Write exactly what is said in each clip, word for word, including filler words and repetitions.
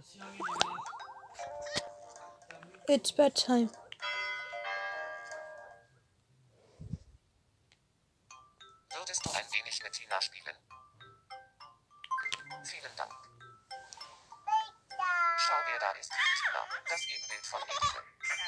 It's bedtime. Würdest du ein wenig mit Tina spielen? Vielen Dank. Schau, wer da ist. Tina, das Ebenbild von Edibe.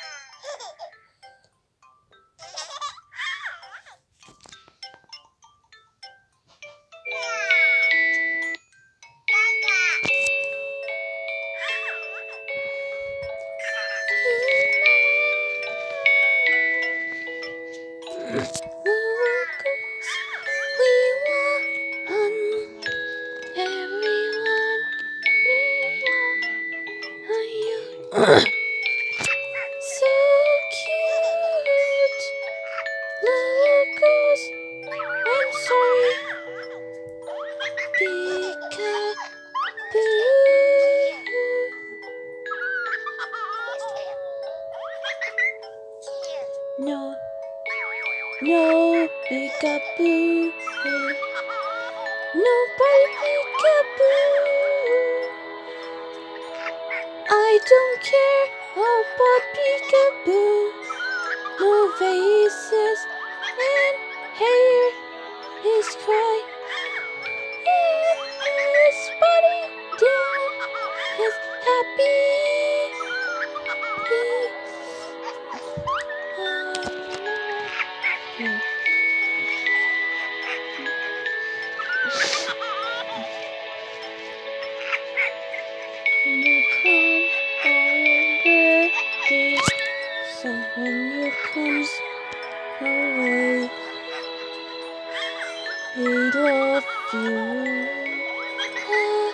So cute, little girls. I'm sorry, peekaboo. No, no peekaboo. Nobody peekaboo. I don't care about peekaboo. No faces and hair is cry. And his body down is happy. Hmm. You come already, so when you comes away, we love you. Ah,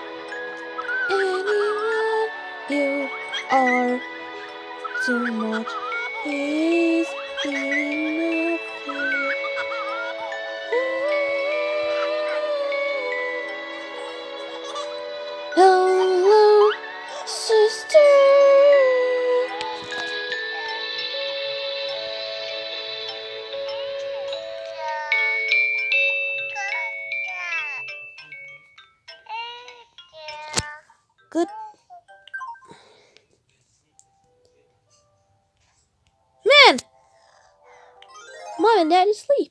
anyone you are too much is enough. Hello, sister. Good. Man! Mom and Dad is asleep.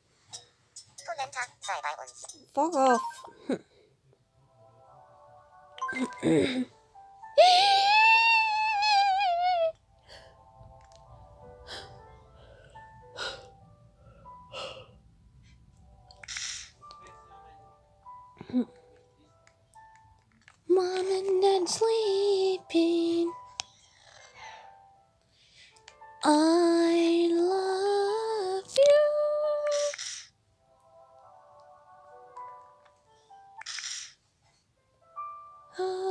Fuck off. Mom and Dad sleeping. I love you. Oh.